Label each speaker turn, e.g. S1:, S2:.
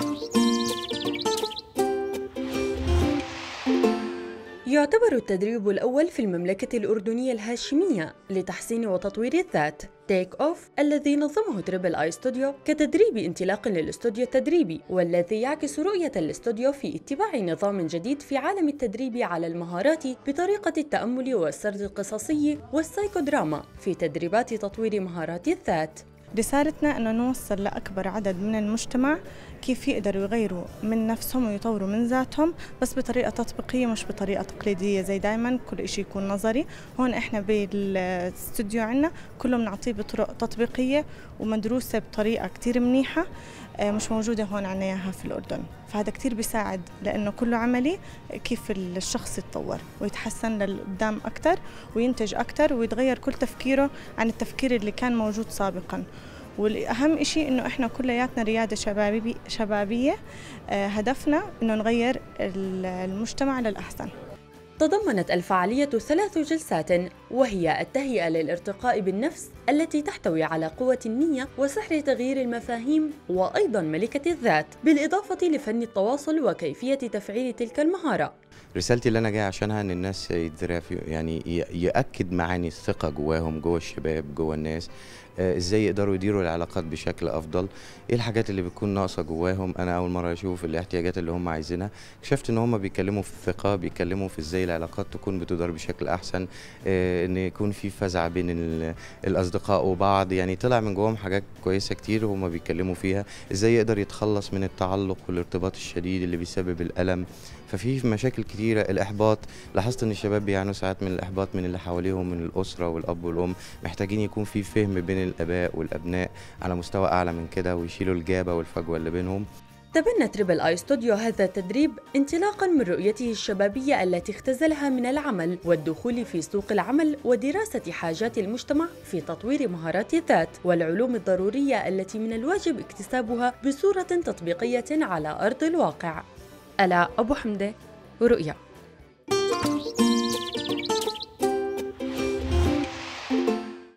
S1: يعتبر التدريب الأول في المملكة الأردنية الهاشمية لتحسين وتطوير الذات تيك أوف الذي نظمه تريبل آي ستوديو كتدريب انطلاق للاستوديو التدريبي، والذي يعكس رؤية الاستوديو في اتباع نظام جديد في عالم التدريب على المهارات بطريقة التأمل والسرد القصصي والسايكودراما في تدريبات تطوير مهارات الذات.
S2: رسالتنا أنه نوصل لأكبر عدد من المجتمع كيف يقدروا يغيروا من نفسهم ويطوروا من ذاتهم، بس بطريقة تطبيقية مش بطريقة تقليدية زي دايما كل إشي يكون نظري. هون إحنا بالاستوديو عنا كله بنعطيه بطرق تطبيقية ومدروسة بطريقة كتير منيحة، مش موجودة هون عنا إياها في الأردن. فهذا كتير بيساعد لأنه كله عملي، كيف الشخص يتطور ويتحسن للقدام أكتر وينتج أكتر ويتغير كل تفكيره عن التفكير اللي كان موجود سابقا. والأهم إشي إنه إحنا كلياتنا ريادة شبابية، هدفنا إنه نغير المجتمع للأحسن.
S1: تضمنت الفعالية 3 جلسات، وهي التهيئة للارتقاء بالنفس التي تحتوي على قوة النية وسحر تغيير المفاهيم، وأيضاً ملكة الذات، بالإضافة لفن التواصل وكيفية تفعيل تلك المهارة.
S3: رسالتي اللي انا جاي عشانها ان الناس يعني ياكد معاني الثقه جواهم، جوا الشباب، جوا الناس، ازاي يقدروا يديروا العلاقات بشكل افضل، ايه الحاجات اللي بتكون ناقصه جواهم. انا اول مره اشوف الاحتياجات اللي هم عايزينها، اكتشفت ان هم بيتكلموا في الثقه، بيتكلموا في ازاي العلاقات تكون بتدار بشكل احسن، ان يكون في فزع بين الاصدقاء وبعض. يعني طلع من جواهم حاجات كويسه كتير هم بيتكلموا فيها، ازاي يقدر يتخلص من التعلق والارتباط الشديد اللي بيسبب الالم. ففي مشاكل كتيرة، الإحباط، لاحظت إن الشباب بيعانوا ساعات من الإحباط من اللي حواليهم، من الأسرة والأب والأم. محتاجين يكون في فهم بين الآباء والأبناء على مستوى أعلى من كده، ويشيلوا الجابة والفجوة اللي بينهم.
S1: تبنى تريبل آي ستوديو هذا التدريب انطلاقاً من رؤيته الشبابية التي اختزلها من العمل والدخول في سوق العمل ودراسة حاجات المجتمع في تطوير مهارات الذات والعلوم الضرورية التي من الواجب اكتسابها بصورة تطبيقية على أرض الواقع. آلاء أبو حمدة، رؤيا.